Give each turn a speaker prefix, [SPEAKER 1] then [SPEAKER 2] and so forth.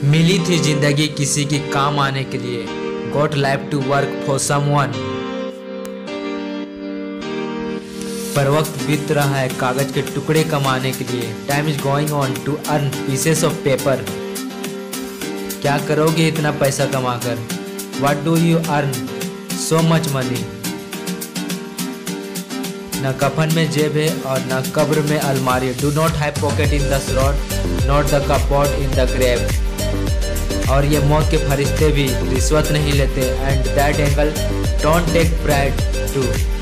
[SPEAKER 1] मिली थी जिंदगी किसी की काम आने के लिए। Got life to work for someone. पर वक्त बीत रहा है कागज के टुकड़े कमाने के लिए। Time is going on to earn pieces of paper. क्या करोगे इतना पैसा कमाकर? What do you earn so much money? न कफन में जेब है और न कब्र में अलमारी। Do not have pocket in the slot not the cupboard in the grave. और ये मौत के फरिश्ते भी रिश्वत नहीं लेते। And that angle don't take pride to.